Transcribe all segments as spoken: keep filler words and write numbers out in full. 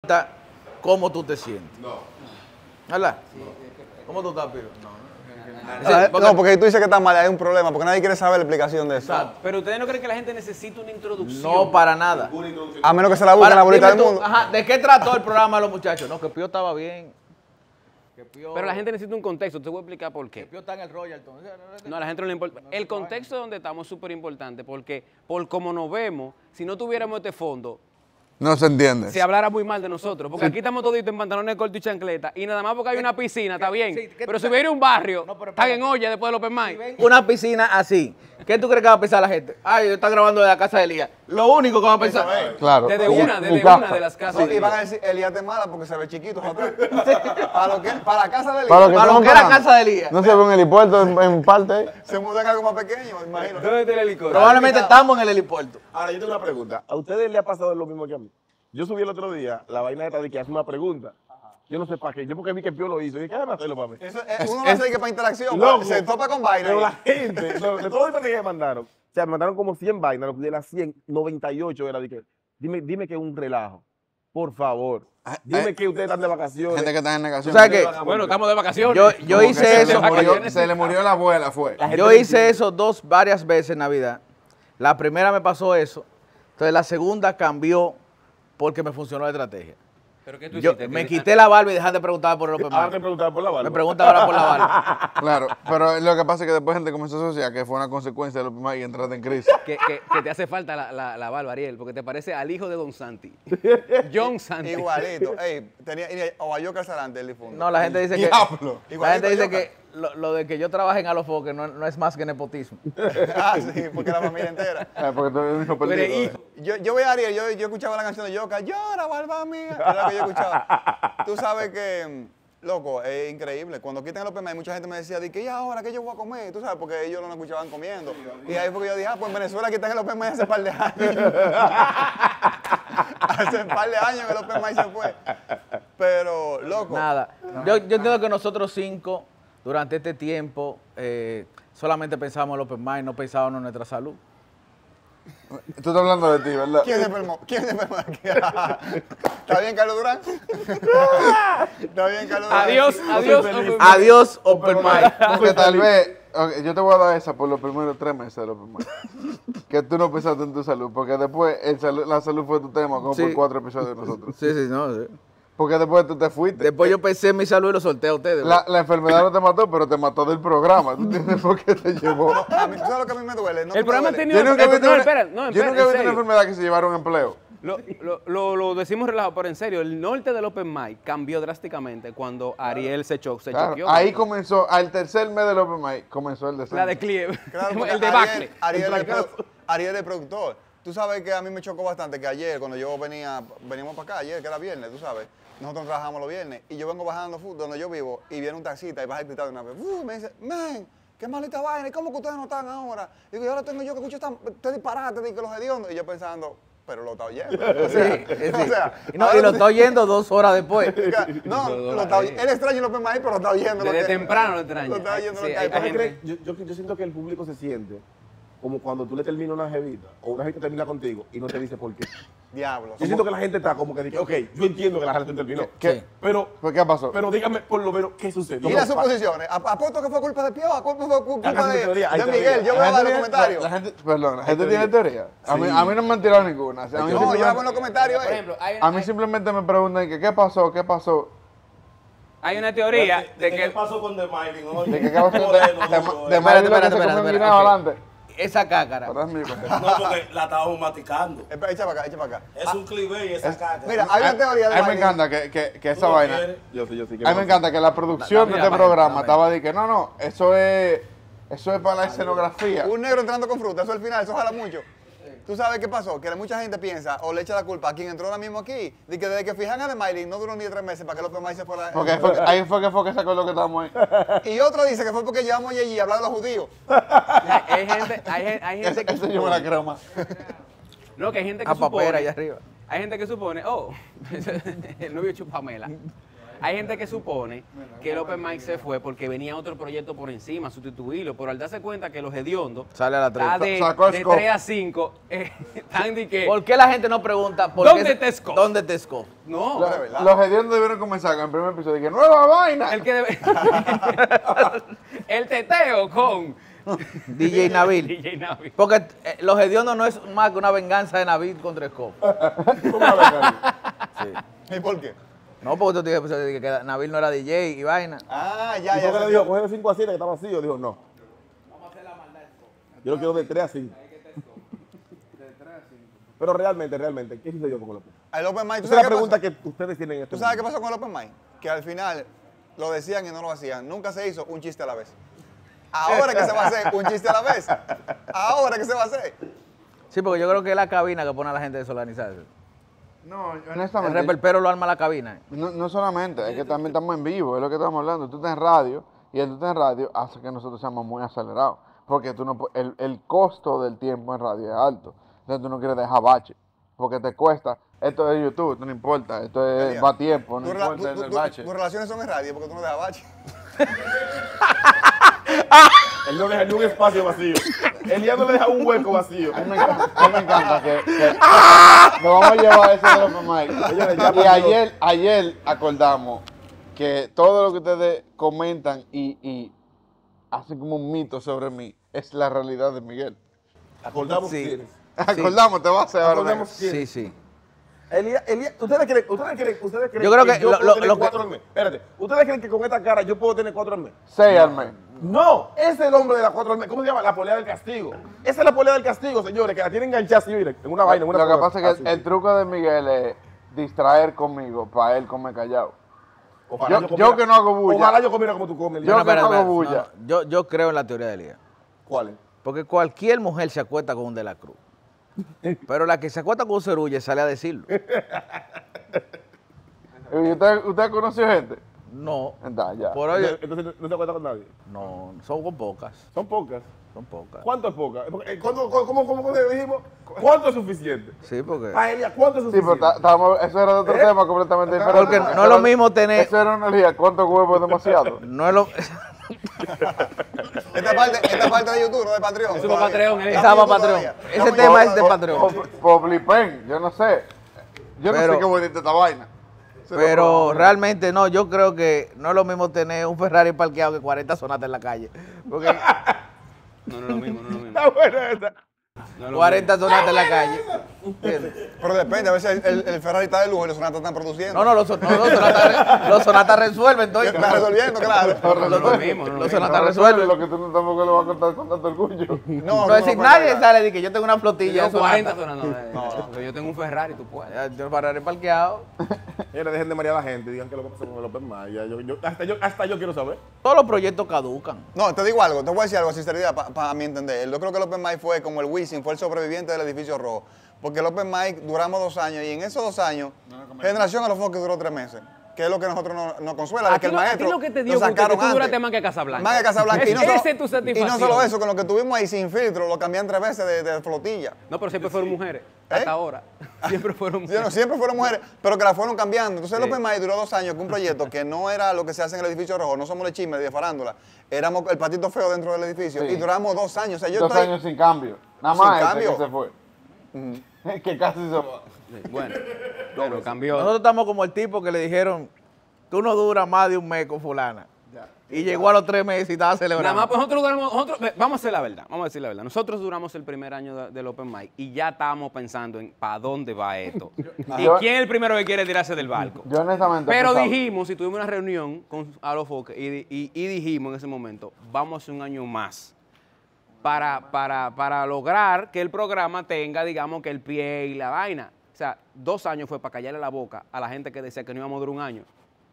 cómo tú te sientes. No. ¿Verdad? ¿Cómo tú estás, Piro? No. Ah, porque, no, porque tú dices que está mal, hay un problema, porque nadie quiere saber la explicación de eso. Exacto. Pero ustedes no creen que la gente necesita una introducción. No, para nada. A menos que se la busquen la bolita dime del tú, mundo. Ajá, ¿de qué trató el programa de los muchachos? No, que Pío estaba bien. Que Pío, Pero la gente necesita un contexto, te voy a explicar por que qué. Pío está en el Royalton. No, a la gente no le importa. El contexto donde estamos es súper importante porque por como nos vemos, si no tuviéramos este fondo, No se entiende. se hablara muy mal de nosotros. Porque aquí estamos toditos en pantalones cortos y chancleta. Y nada más porque hay una piscina, está bien. sí, ¿qué Pero tú- si hubiera un barrio, No, pero están espérate. en olla después del Open Mic. Una piscina así. ¿Qué tú crees que va a pensar la gente? Ay, yo está grabando de la casa de Elías. Lo único que va a pensar. Claro. Desde Mi- una, mi desde casa. una de las casas. No, de y van a ellos. decir, Elías te mala porque se ve chiquito. atrás. para, lo que, para la casa de Para lo Elías. que Para lo estamos que era pagando. casa de Elías. No se ve un helipuerto en, en parte ahí. Se mudan algo más pequeño, me imagino. ¿Dónde está el helicóptero? Probablemente estamos en el helipuerto. Ahora, yo tengo una pregunta. ¿A ustedes les ha pasado lo mismo que a mí? Yo subí el otro día la vaina esta de que hace una pregunta. Yo no sé para qué. Yo porque vi que Pío lo hizo. Y dije, déjame hacerlo para mí. Eso, eh, uno lo hace que para interacción, Loco. se topa con vaina. Pero la gente, lo- de todo el que me mandaron, o sea, me mandaron como cien vainas. De las cien, noventa y ocho era de que, dime, dime que es un relajo. Por favor. Dime eh, que ustedes están de vacaciones. Gente que está en ¿Tú negación. sabes qué? Bueno, estamos de vacaciones. Yo, yo Como que hice se eso. Le murió, se le murió la abuela, fue. Yo hice eso dos, varias veces en Navidad. La primera me pasó eso. Entonces la segunda cambió porque me funcionó la estrategia. ¿Pero qué tú Yo hiciste? me ¿Qué- quité la barba y dejaste de preguntar por el Open Ahora te Mic. preguntaba por la barba. Me pregunta ahora por la barba. Claro, pero lo que pasa es que después gente comenzó a asociar que fue una consecuencia de lo primero y entraste en crisis. Que, que- que te hace falta la, la, la barba, Ariel, porque te parece al hijo de Don Santi. John Santi. Igualito. Ey, tenía, y Ovayo Casarante, el difunto. No, la gente dice que. Diablo. La gente dice Igualito que lo, lo de que yo trabaje en Alofoque no, no es más que nepotismo. Ah, sí, porque la familia entera. Eh, porque tú eres un hijo Tú eres perdido. hijo. Yo, yo voy a Ariel, yo, yo escuchaba la canción de Yoka, llora, barba mía. Era lo que yo escuchaba. Tú sabes que, mm, loco, es increíble. Cuando quiten el Open Mic, mucha gente me decía, di que, ¿y ahora qué yo voy a comer? Tú sabes, porque ellos no nos escuchaban comiendo. Y ahí fue que yo dije, ah, pues en Venezuela quitan el Open Mic hace par de años. Hace un par de años que el Open Mic se fue. Pero, loco. Nada. Yo, yo entiendo que nosotros cinco, durante este tiempo, eh, solamente pensábamos en el Open Mic, no pensábamos en nuestra salud. Tú estás hablando de ti, ¿verdad? ¿Quién se enfermó? ¿Quién se enfermó aquí? ¿Está bien, Carlos Durán? ¿Está bien, Carlos Durán? Adiós, adiós. Open Mic. Adiós, Open Mic. Porque tal vez, ok, yo te voy a dar esa por los primeros tres meses de lo primero. Que tú no pensaste en tu salud, porque después el salud- la salud fue tu tema, como Sí. por cuatro episodios de nosotros. Sí, sí, no. sí. Porque después tú te fuiste. Después yo pensé en mi salud y lo solté a ustedes. La, la enfermedad no te mató, pero te mató del programa. ¿Tú entiendes por qué te llevó? A mí, ¿tú sabes lo que a mí me duele? No El me programa duele. tenía- Yo nunca he no, visto una- espera, no, yo espera, nunca he en visto una serio. enfermedad que se llevaron empleo. Lo, lo, lo, lo decimos relajado, pero en serio, el norte del Open Mic cambió drásticamente cuando Ariel se, cho se Claro, choqueó. ahí comenzó, al tercer mes del Open Mic, comenzó el descenso. La de Clive. Claro, porque el debacle. Ariel, Ariel, El es fracaso. produ- Ariel es productor. Tú sabes que a mí me chocó bastante que ayer, cuando yo venía, veníamos para acá, ayer, que era viernes, tú sabes, nosotros trabajamos los viernes, y yo vengo bajando fu- donde yo vivo, y viene un taxista y baja gritando una vez, "Uh", me dice, man, qué malita vaina, ¿y cómo que ustedes no están ahora? Y digo, y ahora tengo yo que escuchar esta- este disparate de que los hediondos, y yo pensando, pero lo está oyendo. O Sí, sea, eh, o sí. sea, Y, no, ahora y lo tú- está oyendo dos horas después. No, lo está oyendo. Él extraña el Open Mic, pero lo está oyendo. lo Desde que- temprano lo extraña. Lo está oyendo, Sí, lo que hay- hay. hay ¿Tú gente- crees? Yo, yo, yo siento que el público se siente como cuando tú le terminas una jevita o una jevita termina contigo y no te dice por qué. Diablo. Yo siento que la gente está como que dice, ok, yo entiendo que la gente terminó. ¿Qué? Sí. Pero, ¿Pues qué pasó? pero dígame por lo menos qué sucedió. Y las suposiciones. Ap- Apuesto que fue culpa de Pío, apuesto que fue culpa Hay de, teoría, hay de teoría. Miguel. Yo voy La a dar gente los tiene- comentarios. La, la gente, perdón, la gente teoría. tiene teoría. A mí, Sí. a mí no me han tirado ninguna. O sea, a, mí No, yo hago en los simplemente, comentarios. Por eh. ejemplo, hay una, a mí simplemente me preguntan que qué pasó, qué pasó. hay una teoría de ¿Qué que... pasó con The Miley? Oye, De que qué pasó de, Moreno, de, duro, de, eh. Mario Espérate, lo que espérate, se espérate, comió un espérate, guineo ok. adelante. Esa cácara. Ahora es mi cosa. No, porque la estábamos maticando. Espera, echa para acá, echa para acá. Es un clivé esa caca. Mira, hay una teoría de A mí me Miley. encanta que, que, que ¿Tú esa lo vaina. quieres? Yo sí, yo sí. A mí me encanta que la producción Da- de da- este da- programa da- estaba de que no, no, eso es, eso es para la escenografía. Un negro entrando con fruta, eso al final, eso jala mucho. ¿Tú sabes qué pasó? Que mucha gente piensa o le echa la culpa a quien entró ahora mismo aquí, de que desde que fijan a The Miley no duró ni tres meses para que los Mic se fuera. Porque fue, ahí fue que fue que sacó lo que estábamos ahí. Y otro dice que fue porque llevamos allí a hablar de los judíos. Hay, hay gente, hay, gen- hay gente que Eso yo me la supone, creo más. no, que hay gente que A papera supone, allá arriba. hay gente que supone, oh, el novio de Chupamela. hay gente que supone que el Open Mic se fue porque venía otro proyecto por encima, sustituirlo, pero al darse cuenta que los hediondos Sale a la tres. está de, Sacó el de scope. tres a cinco, eh, están de que... ¿Por qué la gente no pregunta por ¿Dónde qué- te esco? ¿Dónde te esco? No, Los, pero es verdad. los hediondos debieron comenzar con el primer episodio. Que nueva vaina. el que debe... el teteo con D J Nabil. D J Nabil. Porque eh, los hediondos no es más que una venganza de Nabil contra Scope. ¿Cómo habla, Cari? Sí. ¿Y por qué? No, porque tú tienes que que Nabil no era D J y vaina. Ah, ya, ¿Y ya. por qué le sé. dijo, coge de cinco a siete que está vacío? Dijo, no. Yo lo quiero de tres a cinco. Pero realmente, realmente, ¿qué sucedió con el Open? El Open Mic, ¿tú Esa es sabes la qué pregunta pasó? que ustedes tienen en este ¿Tú sabes qué momento. pasó con el Open Mic? Que al final lo decían y no lo hacían. Nunca se hizo un chiste a la vez. Ahora que se va a hacer un chiste a la vez. Ahora que se va a hacer. Sí, porque yo creo que es la cabina que pone a la gente a desorganizarse. No, El honestamente. reperpero lo arma la cabina. No, no solamente, es que también estamos en vivo, es lo que estamos hablando. Tú estás en radio y el tú estás en radio hace que nosotros seamos muy acelerados. Porque tú no, pu- el, el costo del tiempo en radio es alto. Entonces tú no quieres dejar bache. Porque te cuesta. Esto es YouTube, esto no importa. Esto es Elías, va tiempo, no tu rela- importa tu- el tu- bache. Tus relaciones son en radio porque tú no dejas bache. Él no deja ni un espacio vacío. Él ya no le deja un hueco vacío. A mí me encanta, a mí me encanta que, que nos vamos a llevar a ese de los Open Señores, Mic. ya Y pasó. ayer, ayer acordamos que todo lo que ustedes comentan y, y hacen como un mito sobre mí es la realidad de Miguel. Acordamos Sí. quiénes. Acordamos, te vas a hacer ahora. Acordamos mismo. quiénes. Sí, sí. Elías, Elías, ¿ustedes creen, ustedes creen, ustedes creen Yo creo que yo lo- puedo lo- tener lo que- cuatro al mes? Espérate, ¿ustedes creen que con esta cara yo puedo tener cuatro al mes? Seis al mes. No, ese es el hombre de las cuatro al mes. ¿Cómo se llama? La polea del castigo. Esa es la polea del castigo, señores, que la tienen enganchada así, miren, en una vaina, en una Lo que cosa. pasa es que Así. el, el truco de Miguel es distraer conmigo para él comer callado. Ojalá yo- comiera- yo que no hago bulla. Ojalá yo comiera como tú comes. Yo Elías. que no hago espera, bulla. no, yo, yo creo en la teoría de Elías. ¿Cuál es? Porque cualquier mujer se acuesta con un de la cruz. Pero la que se acuesta con un cerulle sale a decirlo. ¿Y ¿Usted, usted conoció gente? No. Está, ya. Por hoy, Entonces no- no se acuerda con nadie. no, son con pocas. Son pocas. Son pocas. ¿Cuánto es poca? Porque, eh, ¿Cuánto, cómo, cómo, cómo, cómo dijimos? ¿Cuánto es suficiente? Sí, porque. Ah, Elías, ¿cuánto es Sí, pero suficiente? ta- estábamos- eso era de otro ¿Eh? tema completamente diferente. Porque no es lo mismo tener. Eso era una energía. ¿Cuántos huevos es demasiado? No es lo. Esta parte, esta parte de YouTube, no de Patreon. Eso para todavía. Patreon, eh. Estamos Esa en va YouTube Patreon. todavía. Ese Estamos en tema YouTube es de todavía. Patreon. Poblipen, yo no sé. Yo no Pero- sé qué bonita esta vaina. Se lo Pero prometo. realmente no, yo creo que no es lo mismo tener un Ferrari parqueado que cuarenta sonatas en la calle. Porque No, no es lo mismo, no es lo mismo. Está buena esa. No es lo cuarenta sonatas en la calle. ¿Entiendes? Pero depende, a veces el, el Ferrari está de lujo y los sonatas están produciendo. No, no, los, son- no, los sonatas, los sonatas resuelven, entonces. Está resolviendo, claro. mismo. No es lo mismo, no es lo Los mismo. sonatas No resuelven. resuelve lo que tú no tampoco lo vas a contar con tanto orgullo. No, No, es decir, nadie sale de que yo tengo una flotilla de Yo cuarenta sonatas. sonas, no, eh, porque yo tengo un Ferrari, tú puedes. Ya, yo Ferrari parqueado. Señores, dejen de marear a la gente, digan que lo que pasa con el Open Mic. Ya, yo, yo- hasta, yo, hasta yo quiero saber. Todos los proyectos caducan. No, te digo algo, te voy a decir algo, sinceridad, para mi entender. Yo creo que el Open Mic fue como el Wisin, fue el sobreviviente del edificio rojo. Porque el Open Mic duramos dos años y en esos dos años, Generación a los Foques duró tres meses. Que es lo que nosotros nos, nos consuela, de A que ti el lo- a ti maestro lo que te lo dio gusto es que sacaron tú duraste antes. más que Casablanca. Más que Casablanca. Y no, Es- solo, esa es tu y satisfacción. no solo eso, con lo que tuvimos ahí sin filtro, lo cambian tres veces de, de flotilla. No, pero siempre fueron mujeres. ¿Eh? Hasta ahora. Siempre fueron Sí, mujeres. no, siempre fueron mujeres, pero que la fueron cambiando. Entonces Sí. el Open Mic duró dos años con un proyecto que no era lo que se hace en el edificio rojo, no somos el chisme de farándula, éramos el patito feo dentro del edificio Sí. y duramos dos años. O sea, yo Dos estoy, años sin cambio. Nada Sin más ese cambio. que se fue. Que casi se fue. Sí, bueno, pero cambió. Nosotros estamos como el tipo que le dijeron, tú no duras más de un mes con fulana. Y llegó a los tres meses y estaba celebrando. Nada más, pues nosotros duramos, nosotros, ve, vamos a hacer la verdad, vamos a decir la verdad. Nosotros duramos el primer año de- del Open Mic y ya estábamos pensando en para dónde va esto. ¿Y Yo- quién es el primero que quiere tirarse del barco? Yo honestamente. Pero pensaba- dijimos, si tuvimos una reunión con Alofoque y, di- y, y dijimos en ese momento, vamos a hacer un año más para, para, para lograr que el programa tenga, digamos, que el pie y la vaina. O sea, dos años fue para callarle la boca a la gente que decía que no íbamos a durar un año.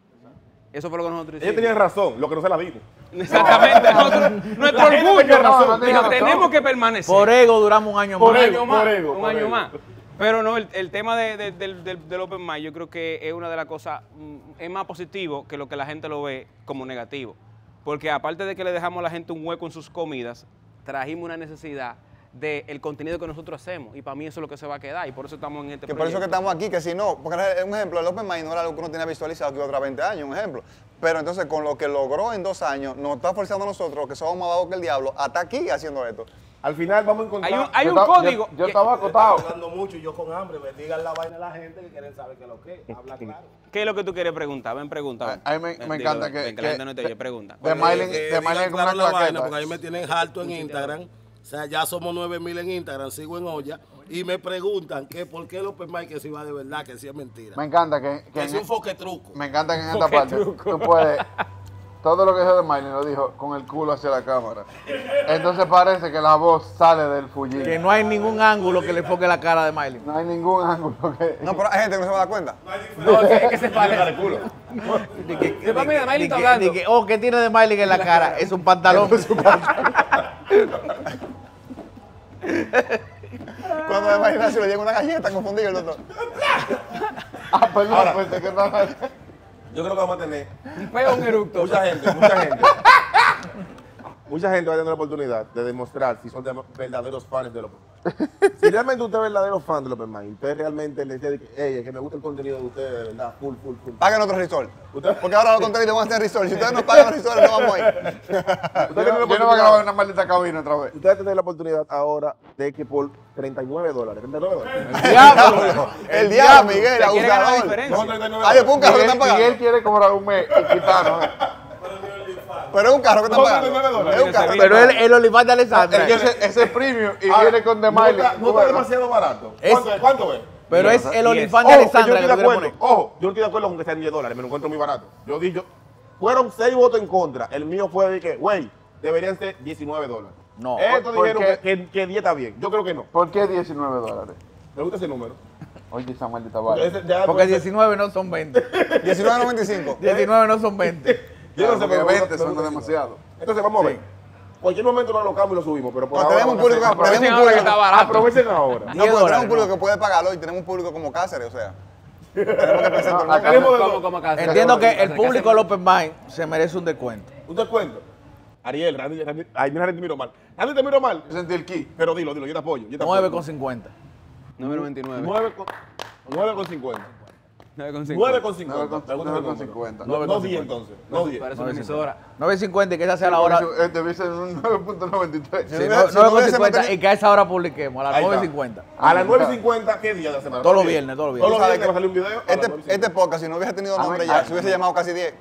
Eso fue lo que nosotros Ellos hicimos. tenían razón, lo que no se la dimos. Exactamente. nosotros- nuestro La gente orgullo. tenía razón, no tenía dijo, razón. tenemos que permanecer. Por ego duramos un año Por más. un ego, año más. por ego, un por año ego. más. Pero no, el, el tema de- de- del, del- del Open Mic yo creo que es una de las cosas, mm, es más positivo que lo que la gente lo ve como negativo. Porque aparte de que le dejamos a la gente un hueco en sus comidas, trajimos una necesidad del contenido que nosotros hacemos. Y para mí eso es lo que se va a quedar y por eso estamos en este Que por eso proyecto. que estamos aquí, que si no, porque un ejemplo, el Open Mind no era algo que uno tenía visualizado que iba a durar veinte años, un ejemplo. Pero entonces con lo que logró en dos años, nos está forzando a nosotros, que somos más vagos que el diablo, hasta aquí haciendo esto. Al final vamos a encontrar... Hay un, hay Yo un ta- yo- código. Yo, estaba acotado. Hablando mucho y yo con hambre, me digan la vaina a la gente que quieren saber qué es lo que es. Habla claro. ¿Qué es lo que tú quieres preguntar? Ven, pregunta. A- a mí me- Ven, me dilo, encanta ven, que- ven, que la que- gente no te oye, pregunta. de Mylen- Que de digan Mylen con claro una la claqueta. vaina, porque ahí me tienen harto en Instagram. O sea, ya somos nueve mil en Instagram, sigo en olla. Y me preguntan que por qué el Open Mic que si va de verdad, que si es mentira. Me encanta que, que Que en- si un foque truco. me encanta que en esta parte tú puedes... Todo lo que dijo de Miley lo dijo con el culo hacia la cámara. Entonces parece que la voz sale del fullín. Que no hay ningún ángulo que le enfoque la cara de Miley. No hay ningún ángulo que... No, pero hay gente que no se va a dar cuenta. No, es que, es que se parece. De que, Se va a mirar, Miley de está que- hablando. de que, oh, ¿qué tiene de Miley en la cara? Es un pantalón. Cuando de Ignacio le llega una galleta, confundido el doctor. Ah, perdón, pensé que no... Yo creo que vamos a tener Un peo, un eructo. mucha gente, mucha gente. Mucha gente va a tener la oportunidad de demostrar si son de- verdaderos fans del Open Mic. Si realmente usted es verdadero fan del Open Mic, usted realmente le dice, hey, es que me gusta el contenido de ustedes, de verdad, full, full, full. Paguen otro resort. Usted- Porque ahora los contenidos van a ser resort. Si ustedes no pagan los resort, no vamos a ir. Usted Yo tiene la no, yo no voy a oportunidad- grabar una maldita cabina otra vez. Usted va a tener la oportunidad ahora de que por treinta y nueve dólares, treinta y nueve dólares. ¡Diablo! El diablo, Miguel, Se quiere ganar la abusador. diferencia. No, treinta y nueve Ah, después un carro que Miguel, están pagando. Miguel quiere cobrar un mes y quitarnos. ¿eh? Pero es un carro que están No, pagando. treinta y nueve dólares. Es un carro. Pero él, el Olifán de Alessandra. Es que ese, ese es premium y Ah, viene con The no Miley. está- No está demasiado barato. Es- ¿Cuánto es? ¿Cuánto es? Pero es el Olifán de Ojo, que yo Alessandra estoy que de tú quieres acuerdo. poner. Ojo, yo no estoy de acuerdo con que sean diez dólares, me lo encuentro muy barato. Yo dije, fueron seis votos en contra. El mío fue de que, güey, deberían ser diecinueve dólares. No. Estos ¿Por dijeron qué? que, que, que diez está bien. Yo creo que no. ¿Por qué diecinueve dólares? Me gusta ese número. Oye, esa maldita Porque vaina. ese- ya Porque puede ser- diecinueve no son veinte. diecinueve noventa y cinco. diecinueve no son veinte. Yo no sé, Porque pero me gusta- veinte me son gusta demasiado. Entonces vamos a ver. Cualquier momento lo alocamos y lo subimos, pero por No, ahora tenemos un vamos a público, hacer- tenemos un ahora que público, está barato. Aprovechen ahora. no, diez pero tenemos dólares, un público no. que puede pagarlo y tenemos un público como Cáceres, o sea. Tenemos que pensar en todo el acá- mundo. Tenemos de ¿Cómo, dos. cómo acá? Entiendo que el ¿Qué público del hacemos? Open Mic se merece un descuento. ¿Un descuento? Ariel, Randy, Randy, ay, mira, Randy te miro mal. Randy te miro mal. Yo sentí el ki. Pero dilo, dilo, yo te apoyo. Yo te nueve apoyo. con cincuenta. nueve noventa y nueve. nueve con- nueve con cincuenta. nueve con nueve cincuenta. con cincuenta. nueve con- Me gusta nueve ese con número. cincuenta. No, no nueve con diez cincuenta. entonces. No diez. Parece una emisora. nueve cincuenta y que esa sea la hora. Porque Este dice un nueve punto noventa y tres. Sí, Si no- no- si no nueve con hubiese cincuenta mantenido- y que a esa hora publiquemos, a las Ahí está. nueve cincuenta. A las nueve cincuenta, ¿qué día de la semana? Todos los viernes, todos los Todos los viernes. viernes va a salir un video. a las Este, nueve cincuenta. este podcast, si no hubiese tenido nombre mí- ya, ah, se hubiese llamado casi diez.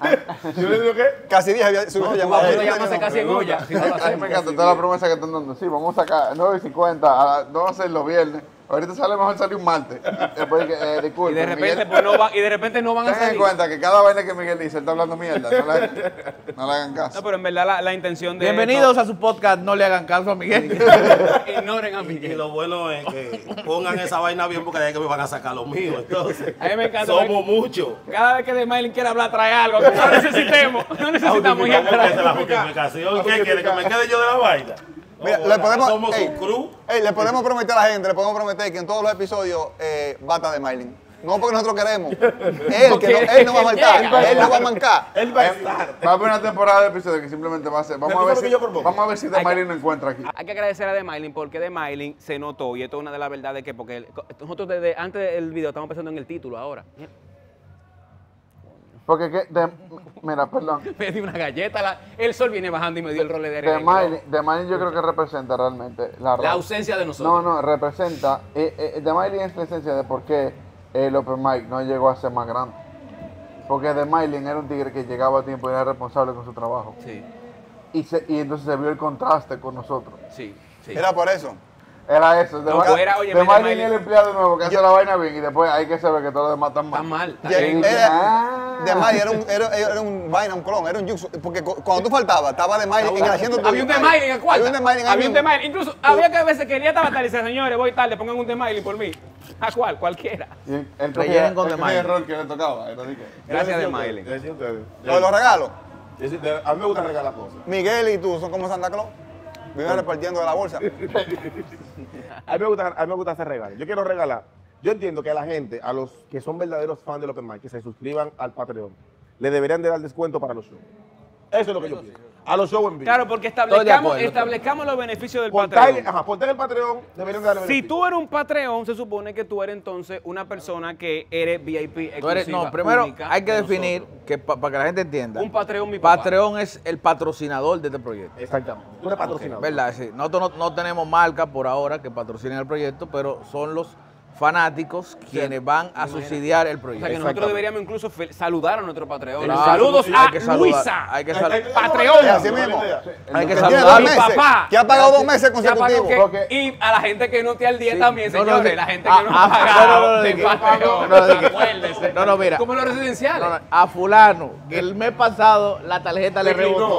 ¿Yo le digo qué? Casi diez había- se hubiese llamado. Tú No lo tenía llamas nombre. casi en olla. Si no lo A mí me hacemos. encanta toda la promesa que están dando. Sí, vamos a sacar nueve cincuenta, a las- no vamos a hacer los viernes. Ahorita sale mejor salir un martes. Después que, eh, Y disculpen, de repente, Miguel, pues, no van, y de repente no van a tengan en salir. cuenta que cada vaina que Miguel dice, él está hablando mierda. No le, no le hagan caso. No, pero en verdad la, la intención de Bienvenidos a su podcast. No le hagan caso a Miguel. esto- Ignoren a Y Miguel. lo bueno es que pongan esa vaina bien porque de ahí que me van a sacar los míos. Entonces, A mí me encanta. somos muchos. Cada vez que de Miley quiere hablar, trae algo. Que no necesitemos. No necesitamos ir ¿Cómo que esa es la atrás. justificación? ¿Qué quiere? ¿Que me quede yo de la vaina? Mira, No, le podemos, somos ey, un crew. ey, le podemos prometer a la gente, le podemos prometer que en todos los episodios eh, va a estar de Miley. No porque nosotros queremos. Él, que no, él no va a faltar, Llega. él no va a mancar. Él va a estar. Va a haber una temporada de episodios que simplemente va a ser. Vamos Eso a es ver lo que si, yo propongo. vamos a ver si The Hay que- Miley no encuentra aquí. Hay que agradecer a The Miley porque The Miley se notó, y esto es una de las verdades que, porque el- nosotros desde antes del video estamos pensando en el título ahora. Porque que, de- mira, perdón. Me dio una galleta, la- el sol viene bajando y me dio el role de The arenque. Miley, The Miley yo creo que representa realmente la La razón. ausencia de nosotros. No, no, representa. Eh, eh, The Miley es la esencia de por qué el Open Mic no llegó a ser más grande. Porque The Miley era un tigre que llegaba a tiempo y era responsable con su trabajo. Sí, Y, se, y entonces se vio el contraste con nosotros. sí, sí. Era por eso. Era eso. The, No, Mi- era, oye, The mira, Miley Miley- es el empleado nuevo que hace la vaina bien y después hay que saber que todos los demás están mal. Está mal. está Ya- bien. era- Ah. De Miley era un, era, era un vaina, un clon, era un yuxo. Porque cu- cuando tú faltabas, estaba de Miley en el asiento tuyo. Había un The Miley en el cuarto. Había un The Miley en el Había un mismo. The Miley. Incluso había que a veces quería estar batalla y decía, señores, voy tarde, pongan un The Miley por mí. ¿A cuál? Cualquiera. Y el, el, Rellenen con el The cogía el Miley. rol que le tocaba. Era de que- Gracias, Yo The decía Miley. ustedes, yo decía ustedes. Lo de los regalos. Yo decía ustedes, A mí me gusta regalar cosas. Miguel y tú son como Santa Claus. Viven repartiendo de la bolsa. A mí, me gusta, a mí me gusta hacer regalos. Yo quiero regalar. Yo entiendo que a la gente, a los que son verdaderos fans del Open Mic, que se suscriban al Patreon, le deberían de dar descuento para los shows. Eso es lo que yo pienso. a los shows en vivo. Claro, porque Estoy de establezcamos, acuerdo. establezcamos los beneficios del Por Patreon. estar- ajá, por estar en el Patreon, deberían darle Si beneficio. tú eres un Patreon, se supone que tú eres entonces una persona que eres V I P Tú eres- exclusiva, no, primero única hay que de definir, nosotros. que para que la gente entienda. Un Patreon, mi papá. Patreon es el patrocinador de este proyecto. Exactamente. Tú eres patrocinador. ¿Verdad? Sí. Nosotros no, no tenemos marca por ahora que patrocinen el proyecto, pero son los fanáticos quienes van a subsidiar el O proyecto. sea que nosotros deberíamos incluso fel- saludar a nuestro Patreon. Claro, Saludos sí, a hay que saludar, Luisa. hay que Hay- saludar. hay- hay- Patreon. Así mismo. Hay que Que tiene saludar. dos Mi meses, papá. que ha pagado dos meses Ya pagó consecutivos. que- Porque- y a la gente que no esté al día Sí. también, No, no, señores. sí. La gente Ah, que no ah, ha pagado no, no, no, de de que- Patreon. no, de que- Acuérdese. no, no, mira. Como los residenciales. No, no, a fulano, que el mes pasado la tarjeta le rebotó,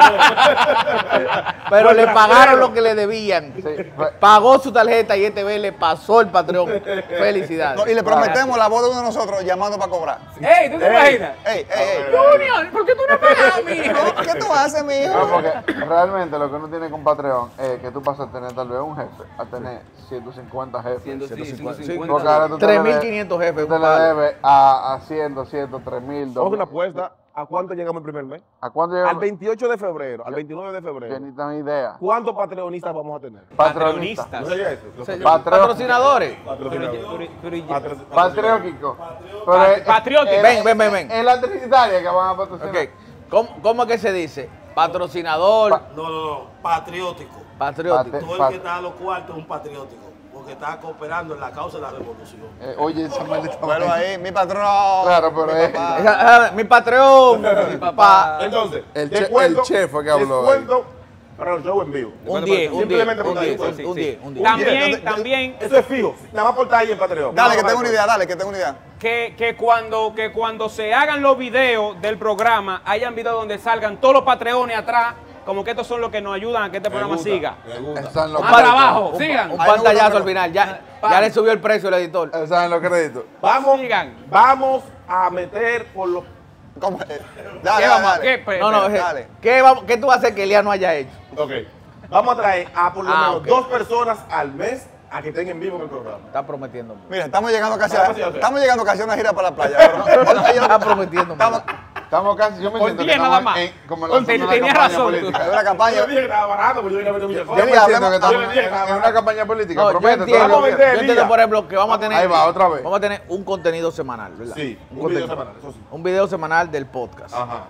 pero le pagaron lo que le debían. fue- Pagó su tarjeta y este mes le pasó el Patreon. Felicidades. No, y le prometemos la voz de uno de nosotros llamando para cobrar. ¡Ey! ¿Tú te imaginas? Ey, ey, ey. Junior, ¿por qué tú no pagas, mijo? ¿Qué tú haces, mijo? No, porque realmente lo que uno tiene con Patreon es que tú pasas a tener tal vez un jefe, a tener ciento cincuenta jefes. ciento cincuenta. Sí, Porque ahora tú te tres le mil debes- quinientos jefes, Tú te un le palo. debes a, a cien, cien, tres mil, Vamos a dos una mil. apuesta. ¿A cuánto llegamos el primer mes? ¿A cuánto llega? Al veintiocho de febrero, al veintinueve de Yo febrero. ni tengo idea. ¿Cuántos patreonistas vamos a tener? Patreonista. ¿No sería eso? Los Se- Patrón. Patrocinadores. patrocinadores. Pero- pero- pero- Patro- Patriótico. Pat- es- patriótico. es- Ven, ven, ven, ven. Es la trinitaria que van a patrocinar. Ok. ¿Cómo, cómo es que se dice? Patrocinador, Pa- No, no, no, patriótico. patriótico. Pate- Todo el pa- que está a los cuartos es un patriótico, porque está cooperando en la causa de la revolución. Eh, oye, esa maldita Bueno, vaina. ahí, mi patrón. Claro, pero mi es- papá. Esa- ah, mi Patreon, mi papá. Entonces, El che- descuento- el chef fue que habló descuento para los shows en vivo. Un diez, un diez, Simplemente por un ahí, diez, pues, un diez, un diez. También, también, Eso es fijo. Nada más por estar ahí en Patreon. Dale, que Nada más tengo una por- idea, dale, que tengo una idea. que, que, cuando, que cuando se hagan los videos del programa, hayan videos donde salgan todos los patreones atrás, como que estos son los que nos ayudan a que este Me programa gusta, siga. me gusta. Están los Más créditos. trabajo, Un, sigan. un Ahí me pantallazo gusta, al final. Ya, Pan. ya le subió el precio el editor. Están los créditos. Vamos, Sigan. vamos a meter por los... ¿Cómo? Eh, ¿Qué Dale, vamos a- dale, qué, dale. pe- No, no, pe- eh, dale. ¿qué, vamos- ¿qué tú vas a hacer que Elías no haya hecho? Ok. Vamos a traer a por lo Ah, menos ok. dos personas al mes a que estén en vivo en el programa. Está prometiendo. Mira, estamos llegando casi a, Vamos a hacer. estamos llegando casi a una gira para la playa. pero- Está prometiendo. Estamos, Estamos casi, yo me Por siento que diez estamos nada más. en, como Con- lanzando una tenía campaña razón. política. hay una campaña. Yo dije que estaba barato, pero yo dije que muchas Yo cosas. me Mira, siento que hablemos- estamos yo le dije, en, en una campaña política. No, yo Promete, entiendo, todo Vamos a lo vender que- yo entiendo, por ejemplo, que vamos a tener. Ahí va, otra vez. Vamos a tener un contenido semanal, ¿verdad? Sí, un contenido- video semanal, eso sí. Un video semanal del podcast. Ajá.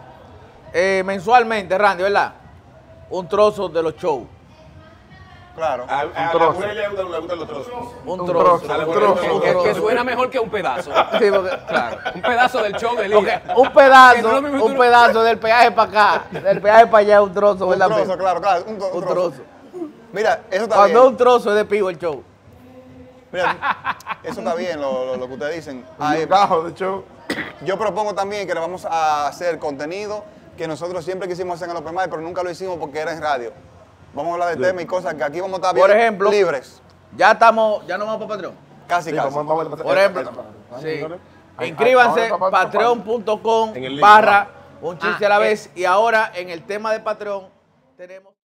Eh, mensualmente, Randy, ¿verdad? Un trozo de los shows. Claro. A, a la trozo. mujer le gustan, le gustan los trozos. Un Un trozo. trozo, A la un mujer le trozo, gustan un los Que, que trozo. suena mejor que un pedazo. Sí, porque- Claro. Un pedazo del show de porque Liga. un Que no pedazo, lo mismo un tú- pedazo del peaje para acá, del peaje para allá, un trozo, Un ¿verdad? trozo, claro, claro. Un, tro- Un trozo. Mira, eso está Cuando es bien. un trozo es de pivo el show. Mira, eso está bien, lo, lo- lo que ustedes dicen. Ahí, Un cajo de show. yo propongo también que le vamos a hacer contenido que nosotros siempre quisimos hacer en el Open Mic, pero nunca lo hicimos porque era en radio. Vamos a hablar de temas y cosas que aquí vamos a estar bien Por ejemplo, libres. Ya estamos, ya no vamos para Patreon. Casi, Sí, casi. vamos- vamos a pasar- Por ejemplo, Vamos, sí. señores. Inscríbanse, ahora está- patreon punto com En el link, barra un chiste Ah, a la eh. vez. Y ahora en el tema de Patreon tenemos...